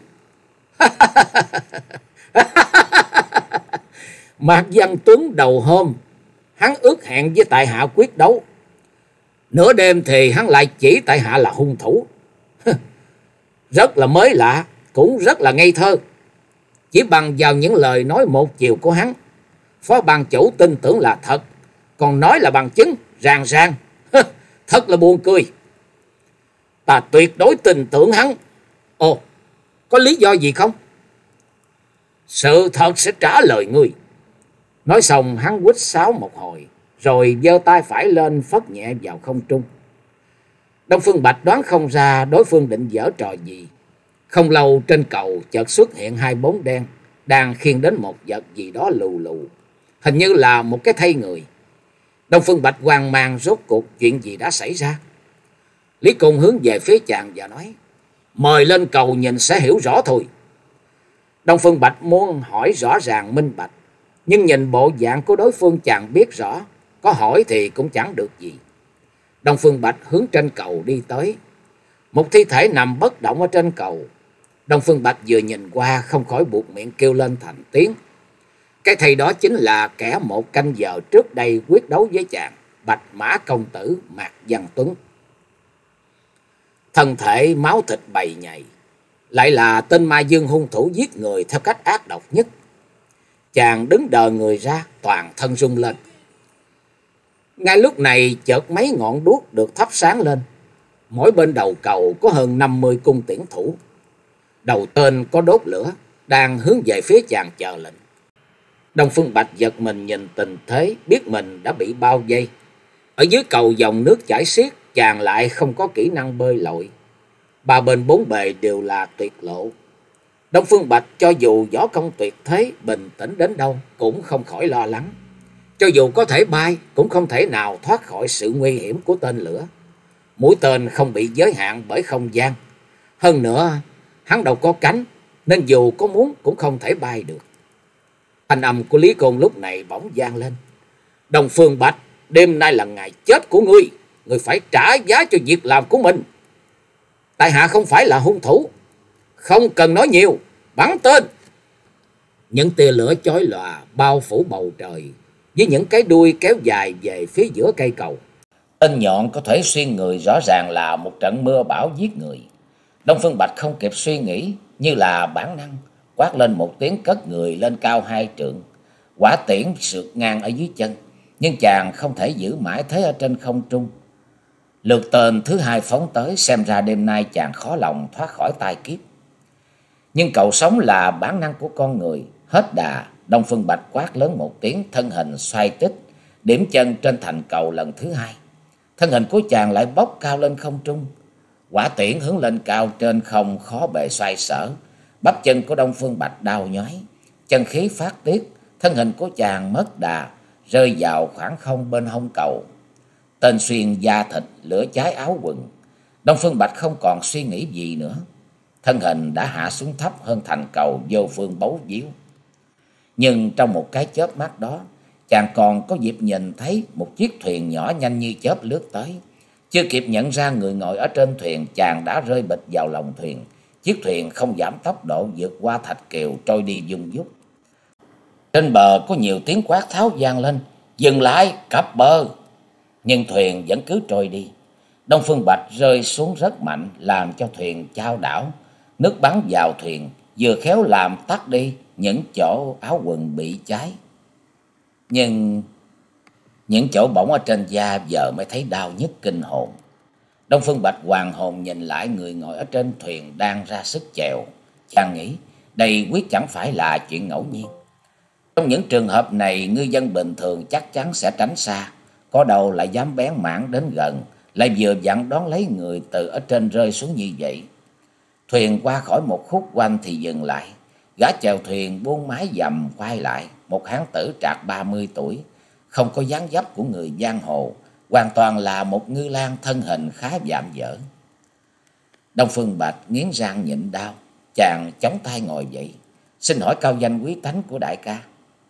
Mạc Văn Tuấn đầu hôm hắn ước hẹn với tại hạ quyết đấu, nửa đêm thì hắn lại chỉ tại hạ là hung thủ. Rất là mới lạ, cũng rất là ngây thơ. Chỉ bằng vào những lời nói một chiều của hắn, phó ban chủ tin tưởng là thật, còn nói là bằng chứng ràng ràng. Thật là buồn cười. Ta tuyệt đối tin tưởng hắn. Ồ, có lý do gì không? Sự thật sẽ trả lời ngươi. Nói xong hắn huýt sáo một hồi, rồi giơ tay phải lên phất nhẹ vào không trung. Đông Phương Bạch đoán không ra đối phương định giở trò gì. Không lâu trên cầu chợt xuất hiện hai bóng đen đang khiêng đến một vật gì đó lù lù, hình như là một cái thây người. Đông Phương Bạch hoang mang, rốt cuộc chuyện gì đã xảy ra? Lý Cung hướng về phía chàng và nói: mời lên cầu nhìn sẽ hiểu rõ thôi. Đông Phương Bạch muốn hỏi rõ ràng minh bạch, nhưng nhìn bộ dạng của đối phương chàng biết rõ, có hỏi thì cũng chẳng được gì. Đông Phương Bạch hướng trên cầu đi tới. Một thi thể nằm bất động ở trên cầu. Đông Phương Bạch vừa nhìn qua không khỏi buột miệng kêu lên thành tiếng. Cái thầy đó chính là kẻ 1 canh giờ trước đây quyết đấu với chàng, Bạch Mã công tử Mạc Văn Tuấn. Thân thể máu thịt bầy nhầy, lại là tên ma dương hung thủ giết người theo cách ác độc nhất. Chàng đứng đờ người ra, toàn thân rung lên. Ngay lúc này chợt mấy ngọn đuốc được thắp sáng lên. Mỗi bên đầu cầu có hơn 50 cung tiễn thủ. Đầu tên có đốt lửa, đang hướng về phía chàng chờ lệnh. Đông Phương Bạch giật mình nhìn tình thế, biết mình đã bị bao vây. Ở dưới cầu dòng nước chảy xiết, chàng lại không có kỹ năng bơi lội. Ba bên bốn bề đều là tuyệt lộ. Đông Phương Bạch cho dù võ công tuyệt thế, bình tĩnh đến đâu cũng không khỏi lo lắng. Cho dù có thể bay, cũng không thể nào thoát khỏi sự nguy hiểm của tên lửa. Mũi tên không bị giới hạn bởi không gian. Hơn nữa, hắn đâu có cánh, nên dù có muốn cũng không thể bay được. Thanh âm của Lý Côn lúc này bỗng vang lên. Đông Phương Bạch, đêm nay là ngày chết của ngươi. Ngươi phải trả giá cho việc làm của mình. Tại hạ không phải là hung thủ. Không cần nói nhiều, bắn tên. Những tia lửa chói lòa bao phủ bầu trời, với những cái đuôi kéo dài về phía giữa cây cầu. Tên nhọn có thể xuyên người, rõ ràng là một trận mưa bão giết người. Đông Phương Bạch không kịp suy nghĩ, như là bản năng quát lên một tiếng, cất người lên cao 2 trượng. Quả tiễn sượt ngang ở dưới chân, nhưng chàng không thể giữ mãi thế ở trên không trung. Lượt tên thứ 2 phóng tới, xem ra đêm nay chàng khó lòng thoát khỏi tai kiếp. Nhưng cầu sống là bản năng của con người. Hết đà, Đông Phương Bạch quát lớn một tiếng, thân hình xoay tích, điểm chân trên thành cầu lần thứ 2. Thân hình của chàng lại bốc cao lên không trung. Quả tiễn hướng lên cao trên không khó bề xoay sở. Bắp chân của Đông Phương Bạch đau nhói, chân khí phát tiết, thân hình của chàng mất đà, rơi vào khoảng không bên hông cầu. Tên xuyên da thịt, lửa cháy áo quần. Đông Phương Bạch không còn suy nghĩ gì nữa. Thân hình đã hạ xuống thấp hơn thành cầu vô phương bấu víu. Nhưng trong một cái chớp mắt đó, chàng còn có dịp nhìn thấy một chiếc thuyền nhỏ nhanh như chớp lướt tới. Chưa kịp nhận ra người ngồi ở trên thuyền, chàng đã rơi bịch vào lòng thuyền. Chiếc thuyền không giảm tốc độ vượt qua thạch kiều, trôi đi vung vút. Trên bờ có nhiều tiếng quát tháo vang lên. Dừng lại, cập bờ. Nhưng thuyền vẫn cứ trôi đi. Đông Phương Bạch rơi xuống rất mạnh, làm cho thuyền chao đảo. Nước bắn vào thuyền, vừa khéo làm tắt đi những chỗ áo quần bị cháy. Nhưng những chỗ bỏng ở trên da giờ mới thấy đau nhức kinh hồn. Đông Phương Bạch hoàng hồn nhìn lại người ngồi ở trên thuyền đang ra sức chèo. Chàng nghĩ đây quyết chẳng phải là chuyện ngẫu nhiên. Trong những trường hợp này, ngư dân bình thường chắc chắn sẽ tránh xa, có đâu lại dám bén mảng đến gần, lại vừa vặn đón lấy người từ ở trên rơi xuống như vậy. Thuyền qua khỏi một khúc quanh thì dừng lại. Gã chèo thuyền buông mái dầm quay lại, một hán tử trạc 30 tuổi, không có dáng dấp của người giang hồ, hoàn toàn là một ngư lang thân hình khá vạm vỡ. Đông Phương Bạch nghiến răng nhịn đau, chàng chống tay ngồi dậy. Xin hỏi cao danh quý tánh của đại ca?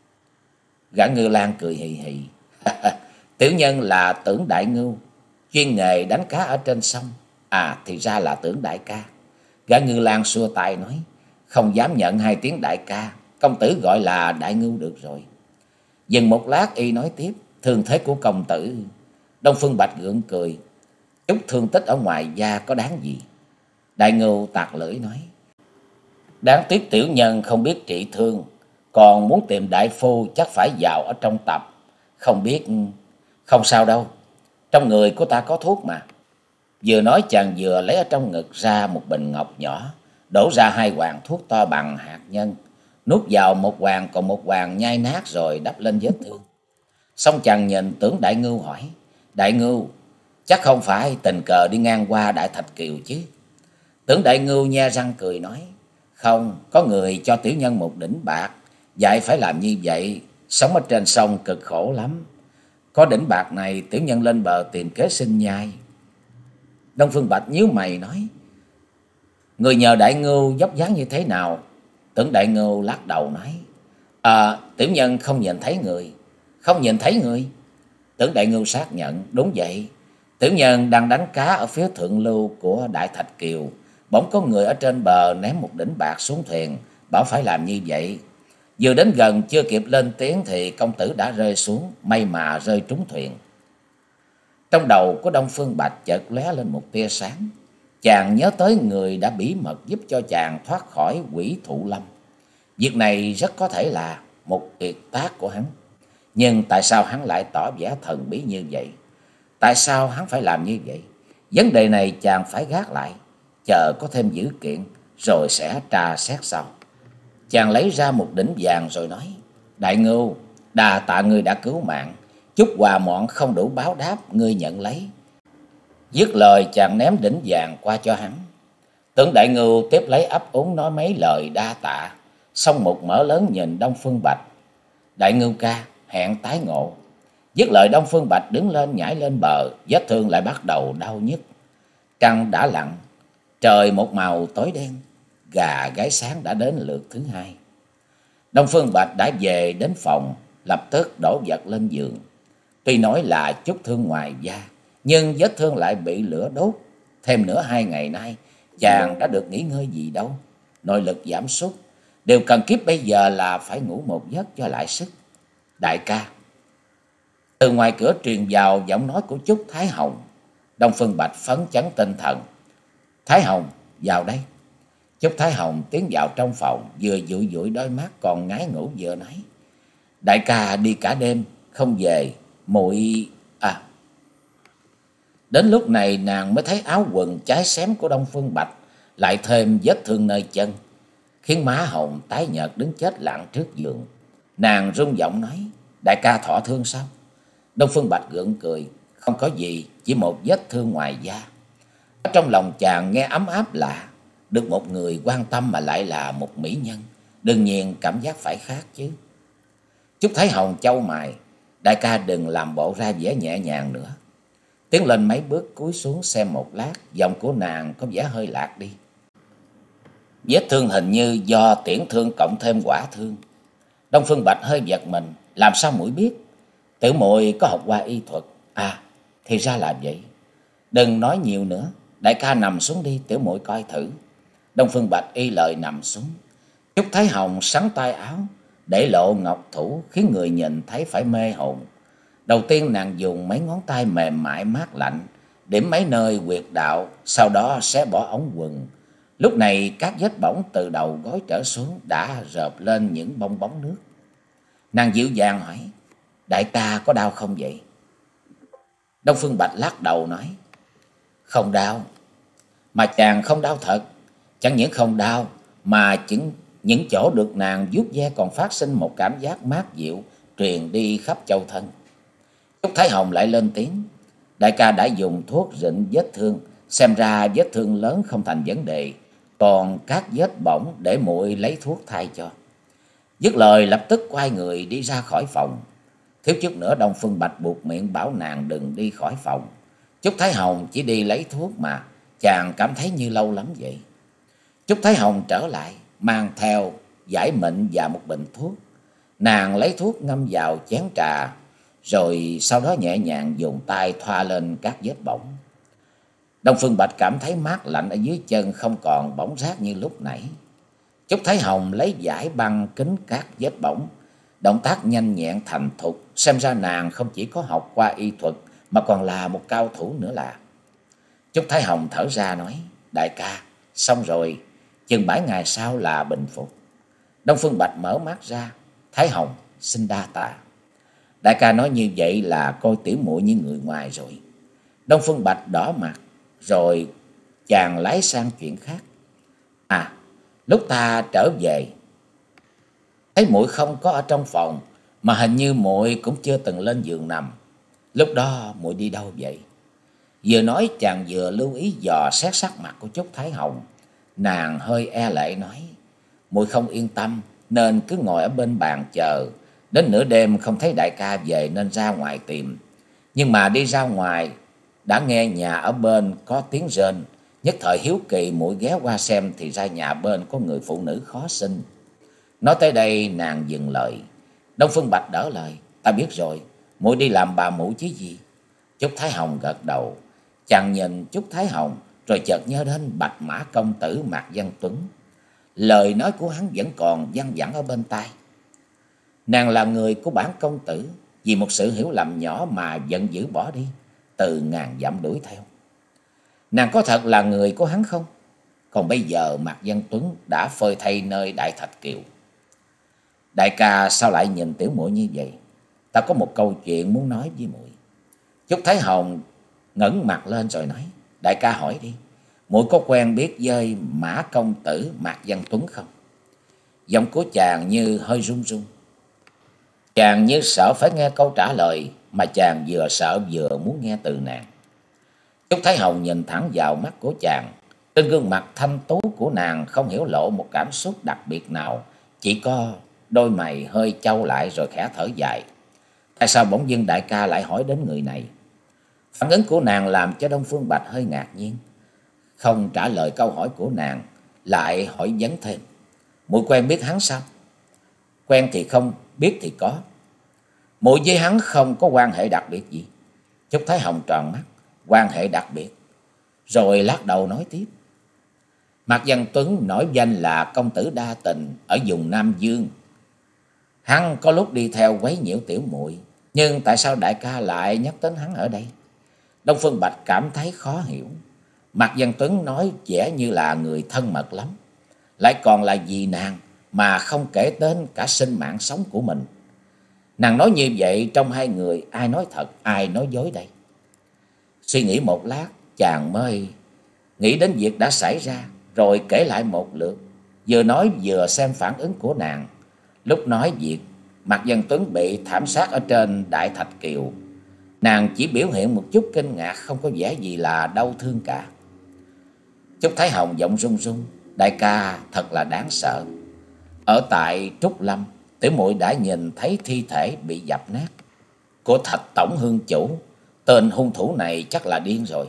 Gã ngư lang cười hì hì. Tiểu nhân là Tưởng Đại Ngưu, chuyên nghề đánh cá ở trên sông. À, thì ra là Tưởng đại ca. Gã ngư lang xua tay nói, không dám nhận 2 tiếng đại ca, công tử gọi là Đại Ngưu được rồi. Dừng một lát y nói tiếp, thương thế của công tử. Đông Phương Bạch gượng cười, chút thương tích ở ngoài da có đáng gì? Đại Ngưu tạc lưỡi nói, đáng tiếc tiểu nhân không biết trị thương, còn muốn tìm đại phu chắc phải vào ở trong tập. Không biết. Không sao đâu, trong người của ta có thuốc mà. Vừa nói chàng vừa lấy ở trong ngực ra một bình ngọc nhỏ, đổ ra 2 hoàng thuốc to bằng hạt nhân, nuốt vào một hoàng còn một hoàng nhai nát rồi đắp lên vết thương. Xong chàng nhìn Tưởng Đại Ngưu hỏi, Đại Ngưu, chắc không phải tình cờ đi ngang qua Đại Thạch Kiều chứ? Tưởng Đại Ngưu nhe răng cười nói, không, có người cho tiểu nhân một đỉnh bạc, dạy phải làm như vậy, sống ở trên sông cực khổ lắm. Có đỉnh bạc này tiểu nhân lên bờ tìm kế sinh nhai. Đông Phương Bạch nhíu mày nói, người nhờ Đại Ngưu vóc dáng như thế nào? Tưởng Đại Ngưu lắc đầu nói, tiểu nhân không nhìn thấy người. Không nhìn thấy người? Tưởng Đại Ngưu xác nhận, đúng vậy. Tiểu nhân đang đánh cá ở phía thượng lưu của Đại Thạch Kiều, bỗng có người ở trên bờ ném một đỉnh bạc xuống thuyền, bảo phải làm như vậy. Vừa đến gần chưa kịp lên tiếng thì công tử đã rơi xuống, may mà rơi trúng thuyền. Trong đầu của Đông Phương Bạch chợt lóe lên một tia sáng. Chàng nhớ tới người đã bí mật giúp cho chàng thoát khỏi Quỷ Thụ Lâm. Việc này rất có thể là một tuyệt tác của hắn. Nhưng tại sao hắn lại tỏ vẻ thần bí như vậy? Tại sao hắn phải làm như vậy? Vấn đề này chàng phải gác lại, chờ có thêm dữ kiện rồi sẽ tra xét sau. Chàng lấy ra một đỉnh vàng rồi nói: Đại Ngưu, đà tạ ngươi đã cứu mạng, chút quà mọn không đủ báo đáp, ngươi nhận lấy. Dứt lời chàng ném đỉnh vàng qua cho hắn. Tưởng Đại Ngưu tiếp lấy ấp úng nói mấy lời đa tạ, xong một mở lớn nhìn Đông Phương Bạch: Đại Ngưu ca, hẹn tái ngộ. Dứt lời Đông Phương Bạch đứng lên nhảy lên bờ, vết thương lại bắt đầu đau nhức. Trăng đã lặn, trời một màu tối đen, gà gáy sáng đã đến lượt thứ hai. Đông Phương Bạch đã về đến phòng, lập tức đổ vật lên giường. Tuy nói là chút thương ngoài da, nhưng vết thương lại bị lửa đốt. Thêm nữa 2 ngày nay, chàng đã được nghỉ ngơi gì đâu. Nội lực giảm sút, điều cần kiếp bây giờ là phải ngủ một giấc cho lại sức. Đại ca. Từ ngoài cửa truyền vào giọng nói của Trúc Thái Hồng. Đông Phương Bạch phấn chấn tinh thần. Thái Hồng, vào đây. Trúc Thái Hồng tiến vào trong phòng, vừa dụi dụi đôi mắt còn ngái ngủ vừa nói: Đại ca đi cả đêm không về, muội à. Đến lúc này nàng mới thấy áo quần cháy xém của Đông Phương Bạch, lại thêm vết thương nơi chân, khiến má Hồng tái nhợt đứng chết lặng trước giường. Nàng run giọng nói: Đại ca thọ thương sao? Đông Phương Bạch gượng cười: Không có gì, chỉ một vết thương ngoài da. Ở trong lòng chàng nghe ấm áp lạ, được một người quan tâm mà lại là một mỹ nhân, đương nhiên cảm giác phải khác chứ. Trúc Thái Hồng chau mày: Đại ca đừng làm bộ ra vẻ nhẹ nhàng nữa. Tiến lên mấy bước cúi xuống xem một lát, giọng của nàng có vẻ hơi lạc đi. Vết thương hình như do tiễn thương cộng thêm quả thương. Đông Phương Bạch hơi giật mình: Làm sao muội biết? Tiểu muội có học qua y thuật. À, thì ra là vậy. Đừng nói nhiều nữa, đại ca nằm xuống đi, tiểu muội coi thử. Đông Phương Bạch y lời nằm xuống. Trúc Thái Hồng sắn tay áo, để lộ ngọc thủ, khiến người nhìn thấy phải mê hồn. Đầu tiên nàng dùng mấy ngón tay mềm mại mát lạnh điểm mấy nơi huyệt đạo, sau đó xé bỏ ống quần. Lúc này các vết bỏng từ đầu gối trở xuống đã rợp lên những bong bóng nước. Nàng dịu dàng hỏi: Đại ca có đau không vậy? Đông Phương Bạch lắc đầu nói: Không đau. Mà chàng không đau thật. Chẳng những không đau, mà những chỗ được nàng vuốt ve còn phát sinh một cảm giác mát dịu truyền đi khắp châu thân. Trúc Thái Hồng lại lên tiếng: Đại ca đã dùng thuốc rịnh vết thương, xem ra vết thương lớn không thành vấn đề, còn các vết bỏng để muội lấy thuốc thay cho. Dứt lời lập tức quay người đi ra khỏi phòng. Thiếu chút nữa Đông Phương Bạch buộc miệng bảo nàng đừng đi khỏi phòng. Trúc Thái Hồng chỉ đi lấy thuốc mà, chàng cảm thấy như lâu lắm vậy. Trúc Thái Hồng trở lại, mang theo giải mịn và một bình thuốc. Nàng lấy thuốc ngâm vào chén trà, rồi sau đó nhẹ nhàng dùng tay thoa lên các vết bỏng. Đông Phương Bạch cảm thấy mát lạnh ở dưới chân, không còn bỏng rát như lúc nãy. Trúc Thái Hồng lấy vải băng kín các vết bỏng, động tác nhanh nhẹn thành thục, xem ra nàng không chỉ có học qua y thuật mà còn là một cao thủ nữa là. Trúc Thái Hồng thở ra nói: Đại ca, xong rồi, chừng 7 ngày sau là bình phục. Đông Phương Bạch mở mắt ra: Thái Hồng, xin đa tạ. Đại ca nói như vậy là coi tiểu muội như người ngoài rồi. Đông Phương Bạch đỏ mặt, rồi chàng lái sang chuyện khác. À, lúc ta trở về, thấy muội không có ở trong phòng, mà hình như muội cũng chưa từng lên giường nằm. Lúc đó muội đi đâu vậy? Vừa nói chàng vừa lưu ý dò xét sắc mặt của Trúc Thái Hồng. Nàng hơi e lệ nói: Muội không yên tâm nên cứ ngồi ở bên bàn chờ. Đến nửa đêm không thấy đại ca về nên ra ngoài tìm. Nhưng mà đi ra ngoài đã nghe nhà ở bên có tiếng rên, nhất thời hiếu kỳ muội ghé qua xem thì ra nhà bên có người phụ nữ khó sinh. Nói tới đây nàng dừng lời. Đông Phương Bạch đỡ lời: Ta biết rồi, muội đi làm bà mụ chứ gì. Trúc Thái Hồng gật đầu. Chàng nhìn Trúc Thái Hồng rồi chợt nhớ đến Bạch Mã công tử Mạc Văn Tuấn. Lời nói của hắn vẫn còn văng vẳng ở bên tai. Nàng là người của bản công tử, vì một sự hiểu lầm nhỏ mà giận dữ bỏ đi, từ ngàn dặm đuổi theo. Nàng có thật là người của hắn không? Còn bây giờ Mạc Văn Tuấn đã phơi thây nơi Đại Thạch Kiều. Đại ca sao lại nhìn tiểu muội như vậy? Ta có một câu chuyện muốn nói với muội. Chúc Thái Hồng ngẩng mặt lên rồi nói: đại ca hỏi đi, muội có quen biết với Mã công tử Mạc Văn Tuấn không? Giọng của chàng như hơi run run. Chàng như sợ phải nghe câu trả lời, mà chàng vừa sợ vừa muốn nghe từ nàng. Chúc Thái Hồng nhìn thẳng vào mắt của chàng. Trên gương mặt thanh tú của nàng không hiểu lộ một cảm xúc đặc biệt nào, chỉ có đôi mày hơi chau lại rồi khẽ thở dài. Tại sao bỗng dưng đại ca lại hỏi đến người này? Phản ứng của nàng làm cho Đông Phương Bạch hơi ngạc nhiên. Không trả lời câu hỏi của nàng, lại hỏi vấn thêm: muội quen biết hắn sao? Quen thì không, biết thì có. Muội với hắn không có quan hệ đặc biệt gì? Chúc Thái Hồng tròn mắt. Quan hệ đặc biệt. Rồi lắc đầu nói tiếp: Mạc Văn Tuấn nổi danh là công tử đa tình ở vùng Nam Dương. Hắn có lúc đi theo quấy nhiễu tiểu muội, nhưng tại sao đại ca lại nhắc đến hắn ở đây? Đông Phương Bạch cảm thấy khó hiểu. Mạc Văn Tuấn nói vẻ như là người thân mật lắm, lại còn là vì nàng mà không kể đến cả sinh mạng sống của mình. Nàng nói như vậy, trong hai người ai nói thật, ai nói dối đây? Suy nghĩ một lát, chàng mới nghĩ đến việc đã xảy ra, rồi kể lại một lượt, vừa nói vừa xem phản ứng của nàng. Lúc nói việc Mạc Văn Tuấn bị thảm sát ở trên Đại Thạch Kiều, nàng chỉ biểu hiện một chút kinh ngạc, không có vẻ gì là đau thương cả. Chúc Thái Hồng giọng run run: đại ca thật là đáng sợ. Ở tại Trúc Lâm, tiểu muội đã nhìn thấy thi thể bị dập nát của Thạch tổng hương chủ. Tên hung thủ này chắc là điên rồi.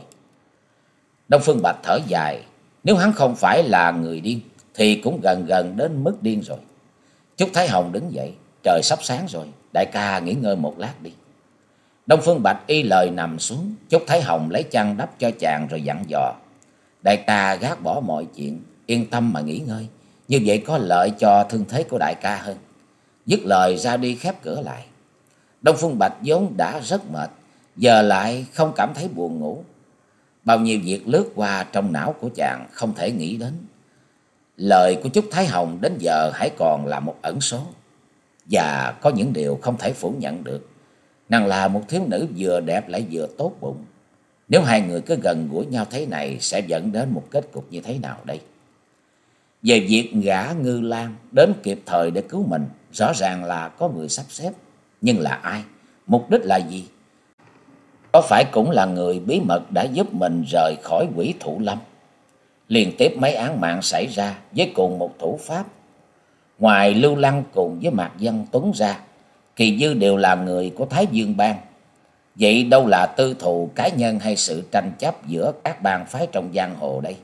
Đông Phương Bạch thở dài. Nếu hắn không phải là người điên thì cũng gần gần đến mức điên rồi. Chúc Thái Hồng đứng dậy: trời sắp sáng rồi, đại ca nghỉ ngơi một lát đi. Đông Phương Bạch y lời nằm xuống. Chúc Thái Hồng lấy chăn đắp cho chàng rồi dặn dò: đại ca gác bỏ mọi chuyện, yên tâm mà nghỉ ngơi, như vậy có lợi cho thương thế của đại ca hơn. Dứt lời ra đi khép cửa lại. Đông Phương Bạch vốn đã rất mệt, giờ lại không cảm thấy buồn ngủ. Bao nhiêu việc lướt qua trong não của chàng không thể nghĩ đến. Lời của Chúc Thái Hồng đến giờ hãy còn là một ẩn số. Và có những điều không thể phủ nhận được. Nàng là một thiếu nữ vừa đẹp lại vừa tốt bụng. Nếu hai người cứ gần gũi nhau thế này sẽ dẫn đến một kết cục như thế nào đây? Về việc gã Ngư Lan đến kịp thời để cứu mình, rõ ràng là có người sắp xếp. Nhưng là ai? Mục đích là gì? Có phải cũng là người bí mật đã giúp mình rời khỏi Quỷ Thụ Lâm? Liên tiếp mấy án mạng xảy ra với cùng một thủ pháp. Ngoài Lưu Lăng cùng với Mạc Văn Tuấn ra, kỳ dư đều là người của Thái Dương Bang. Vậy đâu là tư thù cá nhân hay sự tranh chấp giữa các bang phái trong giang hồ đây?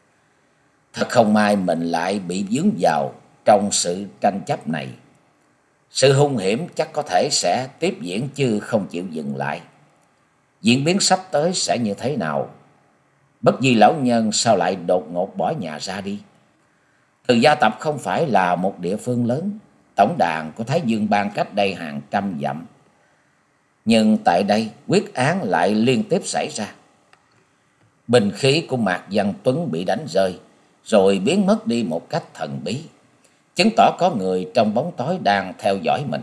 Thật không may mình lại bị vướng vào trong sự tranh chấp này. Sự hung hiểm chắc có thể sẽ tiếp diễn chứ không chịu dừng lại. Diễn biến sắp tới sẽ như thế nào? Bất Di lão nhân sao lại đột ngột bỏ nhà ra đi? Từ Gia Tập không phải là một địa phương lớn, tổng đàn của Thái Dương Bang cách đây hàng trăm dặm. Nhưng tại đây quyết án lại liên tiếp xảy ra. Binh khí của Mạc Văn Tuấn bị đánh rơi, rồi biến mất đi một cách thần bí, chứng tỏ có người trong bóng tối đang theo dõi mình.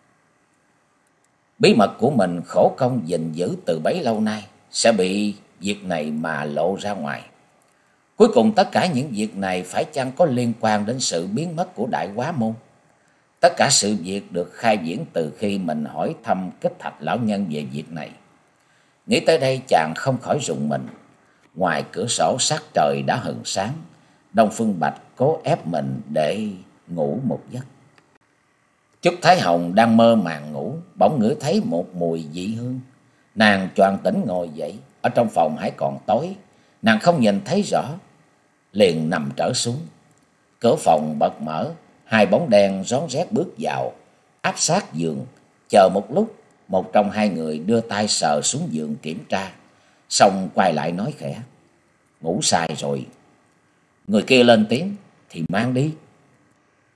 Bí mật của mình khổ công gìn giữ từ bấy lâu nay sẽ bị việc này mà lộ ra ngoài. Cuối cùng tất cả những việc này phải chăng có liên quan đến sự biến mất của Đại Quá Môn? Tất cả sự việc được khai diễn từ khi mình hỏi thăm Kích Thạch lão nhân về việc này. Nghĩ tới đây chàng không khỏi rùng mình. Ngoài cửa sổ sắc trời đã hừng sáng. Đông Phương Bạch cố ép mình để ngủ một giấc. Chúc Thái Hồng đang mơ màng ngủ, bỗng ngửi thấy một mùi dị hương. Nàng choàng tỉnh ngồi dậy. Ở trong phòng hãy còn tối, nàng không nhìn thấy rõ, liền nằm trở xuống. Cửa phòng bật mở, hai bóng đen rón rét bước vào, áp sát giường. Chờ một lúc, một trong hai người đưa tay sờ xuống giường kiểm tra, xong quay lại nói khẽ: ngủ sai rồi. Người kia lên tiếng: thì mang đi.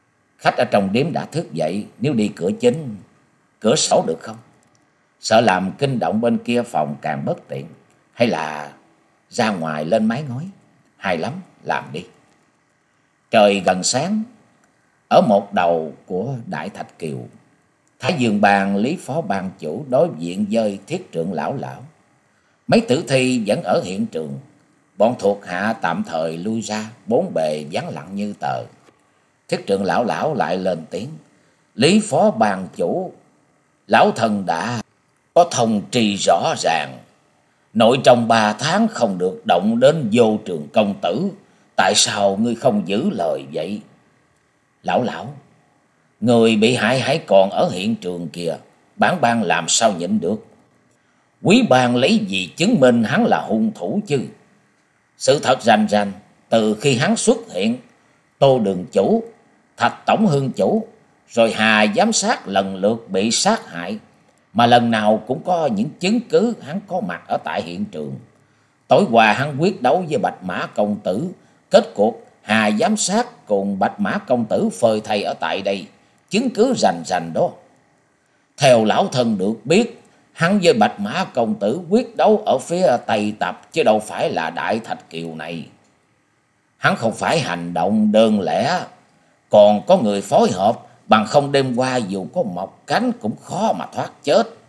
Khách ở trong điếm đã thức dậy, nếu đi cửa chính, cửa sổ được không? Sợ làm kinh động bên kia phòng càng bất tiện. Hay là ra ngoài lên mái ngói? Hay lắm, làm đi. Trời gần sáng, ở một đầu của Đại Thạch Kiều, Thái Dương Bang Lý Phó Bang chủ đối diện với Thiết Trượng lão lão. Mấy tử thi vẫn ở hiện trường. Bọn thuộc hạ tạm thời lui ra, bốn bề vắng lặng như tờ. Thiết Trượng lão lão lại lên tiếng: Lý Phó Bang chủ, lão thần đã có thông tri rõ ràng, nội trong 3 tháng không được động đến Vô Trường công tử. Tại sao ngươi không giữ lời vậy? Lão lão, người bị hại hãy còn ở hiện trường kìa, bản bang làm sao nhịn được? Quý bang lấy gì chứng minh hắn là hung thủ chứ? Sự thật rành rành, từ khi hắn xuất hiện, Tô Đường chủ, Thạch Tổng Hương chủ, rồi Hà giám sát lần lượt bị sát hại, mà lần nào cũng có những chứng cứ hắn có mặt ở tại hiện trường. Tối qua hắn quyết đấu với Bạch Mã công tử, kết cuộc Hà giám sát cùng Bạch Mã công tử phơi thây ở tại đây, chứng cứ rành rành đó. Theo lão thân được biết, hắn với Bạch Mã công tử quyết đấu ở phía Tây Tập, chứ đâu phải là Đại Thạch Kiều này. Hắn không phải hành động đơn lẻ, còn có người phối hợp, bằng không đêm qua dù có mọc cánh cũng khó mà thoát chết.